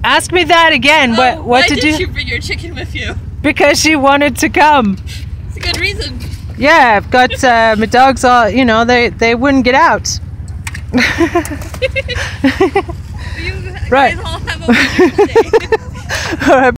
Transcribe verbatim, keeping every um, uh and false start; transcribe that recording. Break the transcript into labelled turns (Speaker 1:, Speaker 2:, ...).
Speaker 1: Ask me that again.
Speaker 2: Oh,
Speaker 1: what what
Speaker 2: why
Speaker 1: did,
Speaker 2: did
Speaker 1: you?
Speaker 2: you bring your chicken with you?
Speaker 1: Because she wanted to come.
Speaker 2: It's a good reason.
Speaker 1: Yeah, I've got uh, my dogs all. You know, they they wouldn't get out.
Speaker 2: You
Speaker 1: Right.
Speaker 2: guys all have a wonderful day.
Speaker 1: All right.